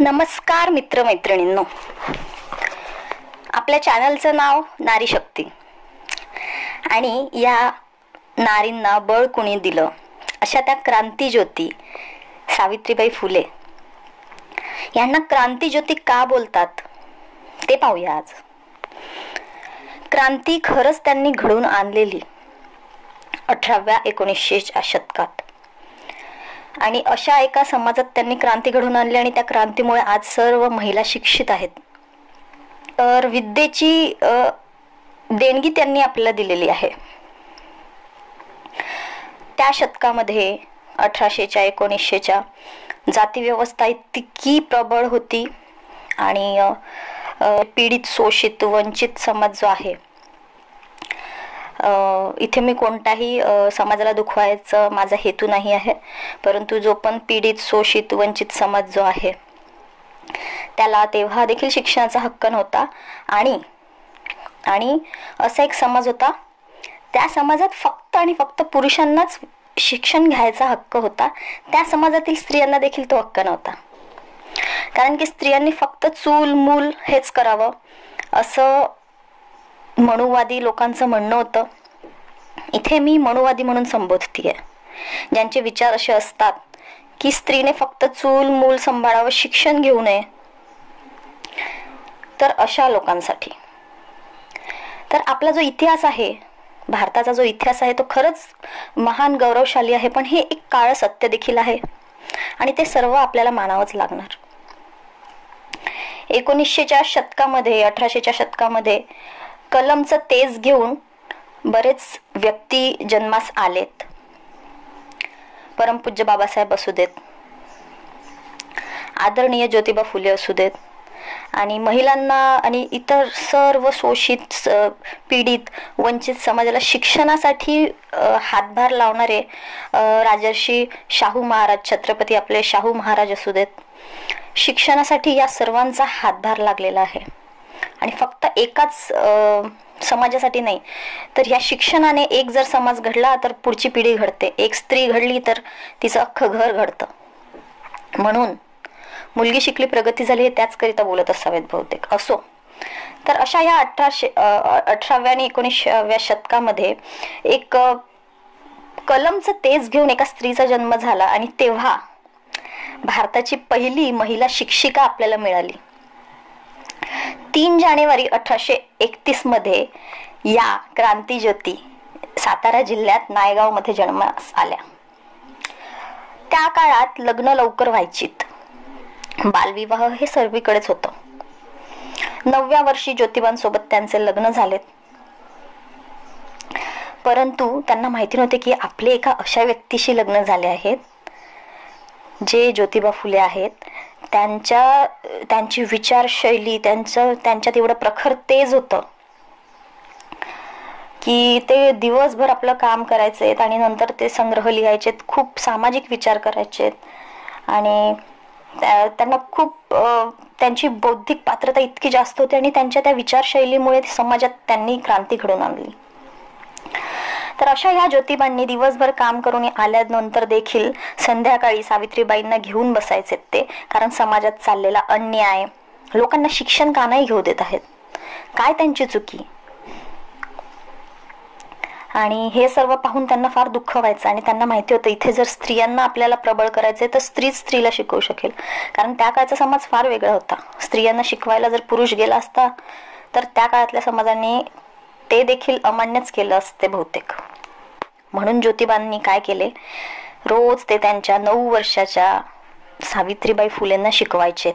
नमस्कार मित्रमैत्रिणींनो, आपल्या चॅनलचं नाव नारी शक्ती आणि या नारींना बळ कोणी दिलं अशा त्या क्रांतिज्योती सावित्रीबाई फुले यांना क्रांतिज्योती का बोलतात ते पाहूया आज. क्रांती खरंच त्यांनी घडवून आणलेली 18व्या-1900च्या शतकात आणि अशा एका समाजात त्यांनी क्रांती घडवून आणली आणि त्या क्रांतीमुळे आज सर्व महिला शिक्षित आहेत. तर विद्येची देणगी त्यांनी आपल्याला दिलेली आहे. त्या शतकामध्ये 1800च्या 1900च्या जातीव्यवस्था इतकी प्रबळ होती आणि पीडित, शोषित, वंचित समाज जो आहे, इथे मी कोणताही समाजाला दुखवायचा माझा हेतू नाही आहे, परंतु जो पण पीडित, शोषित, वंचित समाज जो आहे त्याला तेव्हा देखील शिक्षणाचा हक्क नव्हता आणि असा एक समाज होता, त्या समाजात फक्त आणि फक्त पुरुषांनाच शिक्षण घ्यायचा हक्क होता. त्या समाजातील स्त्रियांना देखील तो हक्क नव्हता, कारण की स्त्रियांनी फक्त चूल मूल हेच करावं असं मनुवादी लोकांचं म्हणणं होतं. इथे मी मनुवादी म्हणून संबोधतीये, ज्यांचे विचार असे असतात की स्त्रीने फक्त चूल मूल सांभाळावं, शिक्षण घेऊ नये. तर अशा लोकांसाठी तर आपला जो इतिहास आहे, भारताचा जो इतिहास आहे, तो खरंच महान गौरवशाली आहे, पण हे एक काळं सत्य देखील आहे आणि ते सर्व आपल्याला मानावंच लागणार. 1900च्या शतकामध्ये, 1800च्या शतकामध्ये कलमचं तेज घेऊन बरेच व्यक्ती जन्मास आलेत. परमपूज्य बाबासाहेब असू देत, आदरणीय ज्योतिबा फुले असू देत, आणि महिलांना आणि इतर सर्व शोषित, पीडित, वंचित समाजाला शिक्षणासाठी हातभार लावणारे राजर्षी शाहू महाराज, छत्रपती आपले शाहू महाराज असू देत, शिक्षणासाठी या सर्वांचा हातभार लागलेला आहे. आणि फक्त एकाच समाजासाठी नाही, तर या शिक्षणाने एक जर समाज घडला तर पुढची पिढी घडते, एक स्त्री घडली तर तिचं अख्खं घर घडतं. म्हणून मुलगी शिकली प्रगती झाली हे त्याचकरिता बोलत असावेत बहुतेक. असो, तर अशा या 18व्या आणि 19व्या शतकामध्ये एक कलमचं तेज घेऊन एका स्त्रीचा जन्म झाला आणि तेव्हा भारताची पहिली महिला शिक्षिका आपल्याला मिळाली. 3 जानेवारी 1831 मध्ये या क्रांतिज्योती सातारा जिल्ह्यात नायगाव मध्ये जन्मास आल्या. त्या काळात लग्न लवकर व्हायचीत, बालविवाह हे सर्वीकडेच होतं. 9व्या वर्षी ज्योतिबांसोबत त्यांचे लग्न झालेत, परंतु त्यांना माहिती नव्हते की आपले एका अशा व्यक्तीशी लग्न झाले आहेत जे ज्योतिबा फुले आहेत. त्यांची विचारशैली, त्यांच्यात एवढं प्रखर तेज होतं की ते दिवसभर आपलं काम करायचे आणि नंतर ते संग्रह लिहायचे, खूप सामाजिक विचार करायचे आणि त्यांना खूप त्यांची बौद्धिक पात्रता इतकी जास्त होती आणि त्यांच्या त्या विचारशैलीमुळे समाजात त्यांनी क्रांती घडवून आणली. तर अशा ह्या ज्योतिबांनी दिवसभर काम करून आल्यानंतर देखील संध्याकाळी सावित्रीबाईंना घेऊन बसायचे ते, कारण समाजात चाललेला अन्याय, लोकांना शिक्षण का नाही घेऊ देत आहेत, काय त्यांची चुकी, आणि हे सर्व पाहून त्यांना फार दुःख व्हायचं. आणि त्यांना माहिती होतं इथे जर स्त्रियांना आपल्याला प्रबळ करायचे तर स्त्रीच स्त्रीला शिकवू शकेल, कारण त्या काळचा समाज फार वेगळा होता. स्त्रियांना शिकवायला जर पुरुष गेला असता तर त्या काळातल्या समाजाने ते देखील अमान्यच केलं असते बहुतेक. म्हणून ज्योतिबांनी काय केले, रोज ते त्यांच्या 9 वर्षाच्या सावित्रीबाई फुलेंना शिकवायचे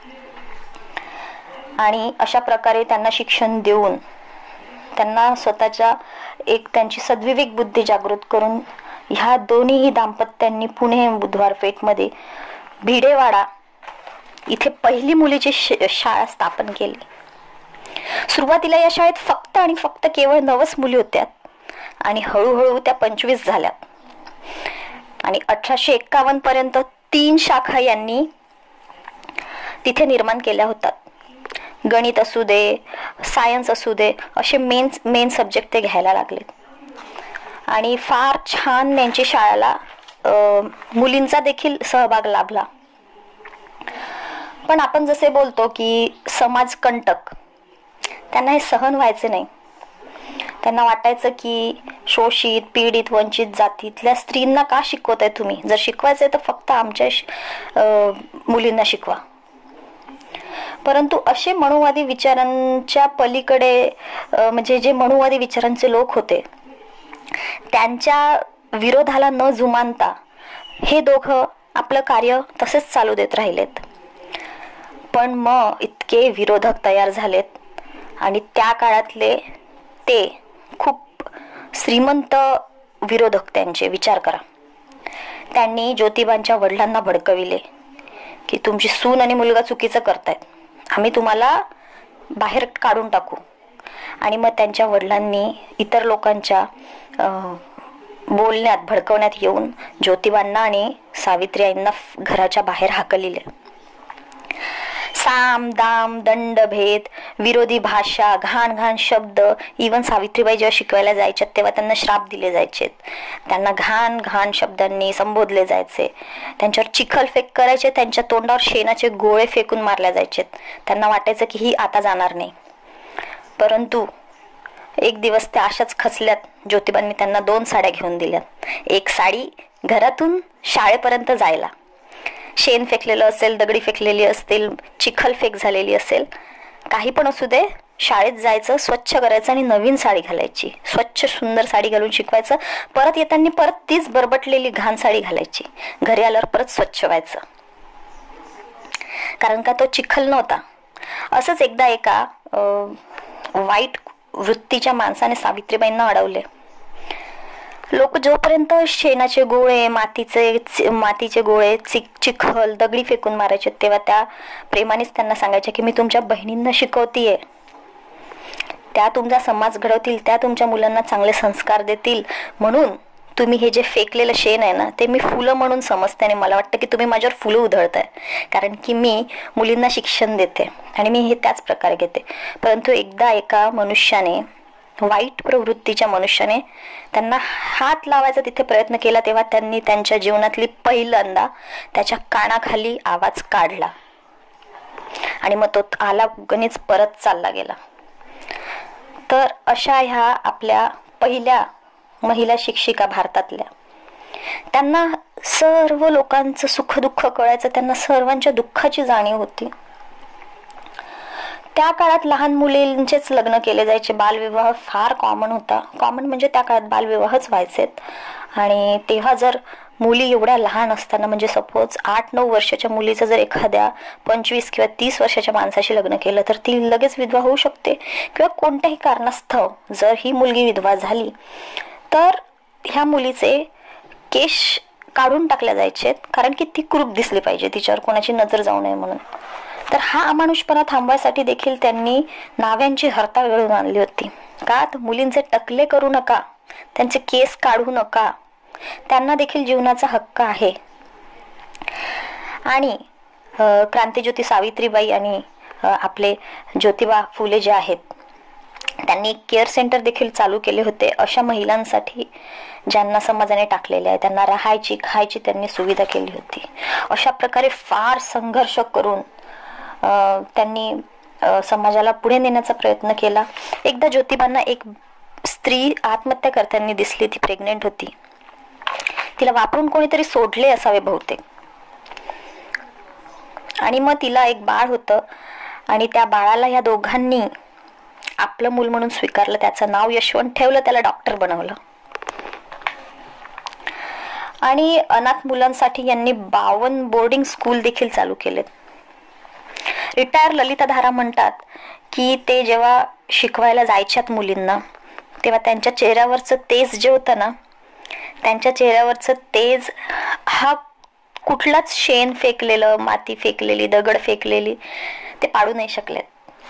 आणि अशा प्रकारे त्यांना शिक्षण देऊन त्यांना स्वतःच्या एक त्यांची सद्विवेक बुद्धी जागृत करून ह्या दोन्ही दाम्पत्यांनी पुणे बुधवार पेठमध्ये भिडेवाडा इथे पहिली मुलीची शाळा स्थापन केली. सुरुवातीला या शाळेत फक्त आणि फक्त केवळ 9च मुली होत्या आणि हळूहळू त्या 25 झाल्यात आणि 1851 पर्यंत 3 शाखा यांनी तिथे निर्माण केल्या होतात. गणित असू दे, सायन्स असू दे, असे मेन सब्जेक्ट ते घ्यायला लागले आणि फार छान त्यांची शाळेला मुलींचा देखील सहभाग लाभला. पण आपण जसे बोलतो की समाज कंटक, त्यांना हे सहन व्हायचे नाही. त्यांना वाटायचं की शोषित, पीडित, वंचित जातीतल्या स्त्रींना का शिकवताय तुम्ही? जर शिकवायचंय तर फक्त आमच्या मुलींना शिकवा. परंतु असे मनुवादी विचारांच्या पलीकडे म्हणजे जे मनुवादी विचारांचे लोक होते, त्यांच्या विरोधाला न जुमानता हे दोघं आपलं कार्य तसेच चालू देत राहिलेत. पण मग इतके विरोधक तयार झालेत आणि त्या काळातले ते खूप श्रीमंत विरोधक, त्यांचे विचार करा. त्यांनी ज्योतिबांच्या वडिलांना भडकविले की तुमची सून आणि मुलगा चुकीचं करतायत, आम्ही तुम्हाला बाहेर काढून टाकू. आणि मग त्यांच्या वडिलांनी इतर लोकांच्या बोलण्यात, भडकवण्यात येऊन ज्योतिबांना आणि सावित्री आईंना घराच्या बाहेर हाकलिले. साम दाम दंड भेद, विरोधी भाषा, घाण घाण शब्द, इवन सावित्रीबाई जेव्हा शिकवायला जायच्या तेव्हा त्यांना श्राप दिले जायचे, त्यांना घाण घाण शब्दांनी संबोधले जायचे, त्यांच्यावर चिखलफेक करायचे, त्यांच्या तोंडावर शेणाचे गोळे फेकून मारले जायचे. त्यांना वाटायचं की ही आता जाणार नाही. परंतु एक दिवस त्या अशाच खचल्यात. ज्योतिबांनी त्यांना 2 साड्या घेऊन दिल्या. एक साडी घरातून शाळेपर्यंत जायला, शेण फेकलेलं असेल, दगडी फेकलेली असतील, चिखल फेक झालेली असेल, काही पण असू दे, शाळेत जायचं, स्वच्छ करायचं आणि नवीन साडी घालायची, स्वच्छ सुंदर साडी घालून शिकवायचं. परत येताना परत तीच बरबटलेली घाण साडी घालायची, घरी आल्यावर परत स्वच्छ व्हायचं, कारण का तो चिखल नव्हता. असंच एकदा एका वाईट वृत्तीच्या माणसाने सावित्रीबाईंना अडवले. लोक जोपर्यंत शेणाचे गोळे, मातीचे गोळे, चिखल, दगडी फेकून मारायचे, तेव्हा त्या प्रेमानेच त्यांना सांगायचे की मी तुमच्या बहिणींना शिकवतीये, त्या तुमचा समाज घडवतील, त्या तुमच्या मुलांना चांगले संस्कार देतील, म्हणून तुम्ही हे जे फेकलेलं शेण आहे ना, ते मी फुलं म्हणून समजते आणि मला वाटतं की तुम्ही माझ्यावर फुलं उधळताय, कारण की मी मुलींना शिक्षण देते आणि मी हे त्याच प्रकारे घेते. परंतु एकदा एका मनुष्याने, वाईट प्रवृत्तीच्या मनुष्याने त्यांना हात लावायचा तिथे प्रयत्न केला, तेव्हा त्यांनी त्यांच्या जीवनातली पहिल्यांदा त्याच्या कानाखाली आवाज काढला आणि मग तो आला गणित परत चालला गेला. तर अशा ह्या आपल्या पहिल्या महिला शिक्षिका भारतातल्या, त्यांना सर्व लोकांचं सुख दुःख कळायचं, त्यांना सर्वांच्या दुःखाची जाणीव होती. त्या काळात लहान मुलींचेच लग्न केले जायचे, बालविवाह फार कॉमन होता. कॉमन म्हणजे त्या काळात बालविवाहच व्हायचेत. आणि तेव्हा जर मुली एवढ्या लहान असताना, म्हणजे सपोज 8-9 वर्षाच्या मुलीचं जर एखाद्या 25 किंवा 30 वर्षाच्या माणसाशी लग्न केलं तर ती लगेच विधवा होऊ शकते. किंवा कोणत्याही कारणास्तव जर ही मुलगी विधवा झाली तर ह्या मुलीचे केश काढून टाकले जायचे, कारण की ती कुरूप दिसली पाहिजे, तिच्यावर कोणाची नजर जाऊ नये म्हणून. तर हा अमानुषपणा थांबवायसाठी देखील त्यांनी नाव्यांची हरताळ घडवून आणली होती. का? तर मुलींचे टकले करू नका, त्यांचे केस काढू नका, त्यांना देखील जीवनाचा हक्क आहे. आणि क्रांतिज्योती सावित्रीबाई आणि आपले ज्योतिबा फुले जे आहेत, त्यांनी केअर सेंटर देखील चालू केले होते अशा महिलांसाठी ज्यांना समाजाने टाकलेले आहे. त्यांना राहायची, खायची त्यांनी सुविधा केली होती. अशा प्रकारे फार संघर्ष करून त्यांनी समाजाला पुढे नेण्याचा प्रयत्न केला. एकदा ज्योतिबांना एक स्त्री आत्महत्या करताना दिसली. ती प्रेग्नेंट होती, तिला वापरून कोणीतरी सोडले असावे बहुतेक. आणि मग तिला एक बाळ होतं आणि त्या बाळाला या दोघांनी आपलं मूल म्हणून स्वीकारलं, त्याचं नाव यशवंत ठेवलं, त्याला डॉक्टर बनवलं. आणि अनाथ मुलांसाठी यांनी 52 बोर्डिंग स्कूल देखील चालू केले. रिटायर ललिता धारा म्हणतात की ते जेव्हा शिकवायला जायच्यात मुलींना, तेव्हा त्यांच्या चेहऱ्यावरचं तेज जे होतं ना, त्यांच्या चेहऱ्यावरचं तेज हा कुठलाच शेण फेकलेलं, माती फेकलेली, दगड फेकलेली ते पाडू नाही शकलेत.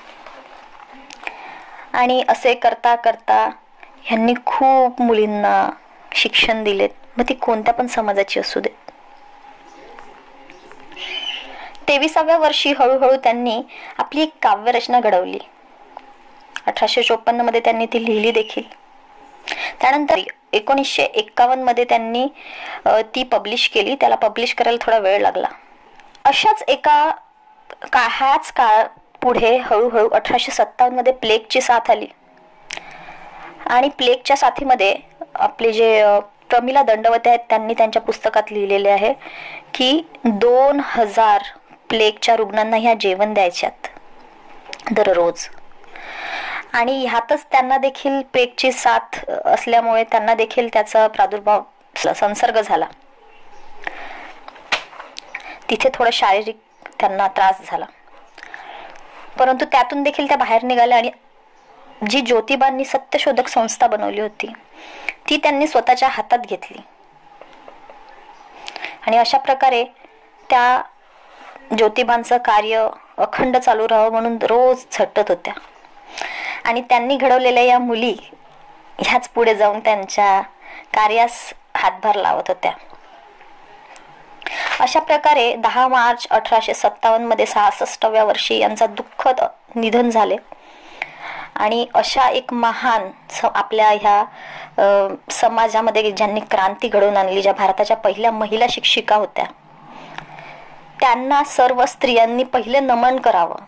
आणि असे करता करता ह्यांनी खूप मुलींना शिक्षण दिलेत, मग ती कोणत्या पण समाजाची असू दे. 23व्या वर्षी हळूहळू त्यांनी आपली एक काव्यरचना घडवली. 1854 मध्ये त्यांनी ती लिहिली देखील. त्यानंतर 1951 मध्ये त्यांनी ती पब्लिश केली. त्याला पब्लिश करायला थोडा वेळ लागला. अशाच एका हाच काळ पुढे हळूहळू 1857 मध्ये प्लेगची साथ आली आणि प्लेगच्या साथीमध्ये आपले जे प्रमिला दंडवते आहेत त्यांनी त्यांच्या पुस्तकात लिहिलेले आहे की 2000 प्लेगच्या रुग्णांना ह्या जेवण द्यायच्यात दररोज. आणि ह्यातच त्यांना देखील प्लेगची साथ असल्यामुळे त्यांना देखील त्याचा प्रादुर्भाव संसर्ग झाला. तिथे थोडं शारीरिक त्यांना त्रास झाला, परंतु त्यातून देखील त्या बाहेर निघाल्या आणि जी ज्योतिबांनी सत्यशोधक संस्था बनवली होती ती त्यांनी स्वतःच्या हातात घेतली आणि अशा प्रकारे त्या ज्योतिबांचं कार्य अखंड चालू राहावं म्हणून रोज झटत होत्या. आणि त्यांनी घडवलेल्या या मुली ह्याच पुढे जाऊन त्यांच्या कार्यास हातभार लावत होत्या. अशा प्रकारे 10 मार्च 1857 मध्ये 66व्या वर्षी यांचा दुःखद निधन झाले. आणि अशा एक महान आपल्या ह्या समाजामध्ये ज्यांनी क्रांती घडवून आणली, ज्या भारताच्या पहिल्या महिला शिक्षिका होत्या, त्यांना सर्व स्त्रियांनी पहिले नमन करावं.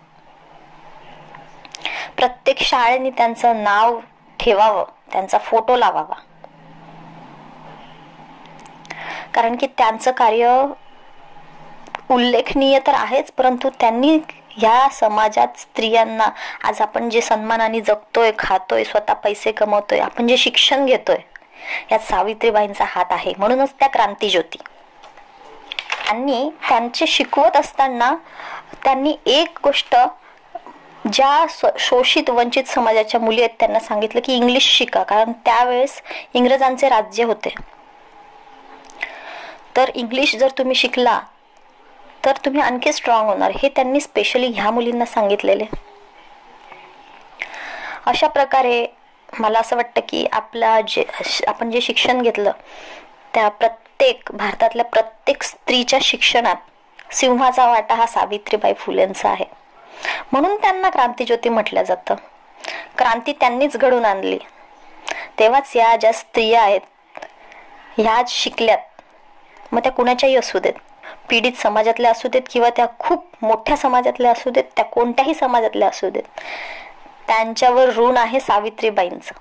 प्रत्येक शाळेने त्यांचं नाव ठेवावं, त्यांचा फोटो लावावा, कारण की त्यांचं कार्य उल्लेखनीय तर आहेच, परंतु त्यांनी या समाजात स्त्रियांना आज आपण जे सन्मानाने जगतोय, खातोय, स्वतः पैसे कमवतोय, आपण जे शिक्षण घेतोय, यात सावित्रीबाईंचा हात आहे. म्हणूनच त्या क्रांतीज्योती. त्यांनी त्यांचे शिकवत असताना त्यांनी एक गोष्ट ज्या शोषित वंचित समाजाच्या मुली आहेत त्यांना सांगितलं की इंग्लिश शिका, कारण त्यावेळेस इंग्रजांचे राज्य होते. तर इंग्लिश जर तुम्ही शिकला तर तुम्ही आणखी स्ट्रॉंग होणार, हे त्यांनी स्पेशली ह्या मुलींना सांगितलेले. अशा प्रकारे मला असं वाटतं की आपण जे शिक्षण घेतलं त्या भारतातल्या प्रत्येक स्त्रीच्या शिक्षणात सिंहाचा वाटा हा सावित्रीबाई फुलेंचा आहे. म्हणून त्यांना क्रांतीज्योती म्हटलं जातं. क्रांती त्यांनीच घडवून आणली. तेव्हाच या ज्या स्त्रिया आहेत ह्या शिकल्यात, मग त्या कुणाच्याही असू देत, पीडित समाजातल्या असू देत किंवा त्या खूप मोठ्या समाजातल्या असू देत, त्या कोणत्याही समाजातल्या असू देत, त्यांच्यावर ऋण आहे सावित्रीबाईंचं.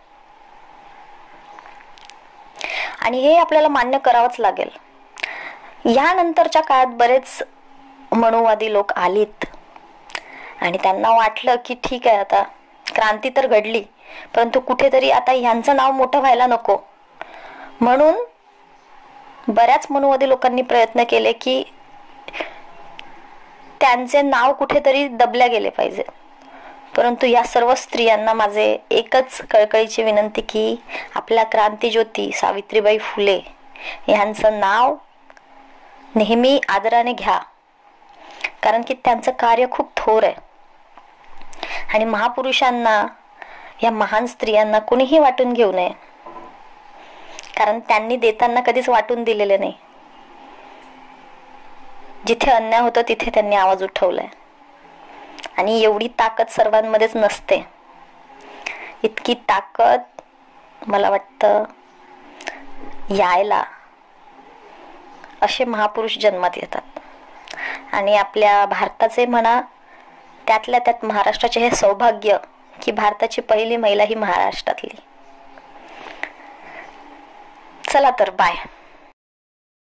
आणि हे आपल्याला मान्य करावंच लागेल. यानंतरच्या काळात बरेच मनुवादी लोक आलीत आणि त्यांना वाटलं की ठीक आहे, आता क्रांती तर घडली, परंतु कुठेतरी आता ह्यांचं नाव मोठं व्हायला नको, म्हणून बऱ्याच मनुवादी लोकांनी प्रयत्न केले की त्यांचे नाव कुठेतरी दबल्या गेले पाहिजे. परंतु या सर्व स्त्रियांना माझे एकच कळकळीची विनंती की आपल्या क्रांतीज्योती सावित्रीबाई फुले यांचं नाव नेहमी आदराने घ्या, कारण की त्यांचं कार्य खूप थोर आहे. आणि महापुरुषांना, या महान स्त्रियांना कोणीही वाटून घेऊ नये, कारण त्यांनी देताना कधीच वाटून दिलेले नाही. जिथे अन्याय होतो तिथे त्यांनी आवाज उठवलाय. आणि एवढी ताकद सर्वांमध्येच नसते. इतकी ताकद मला वाटतं यायला असे महापुरुष जन्मात येतात. आणि आपल्या भारताचे म्हणा, त्यातल्या त्यात महाराष्ट्राचे हे सौभाग्य की भारताची पहिली महिला ही महाराष्ट्रातली. चला तर, बाय.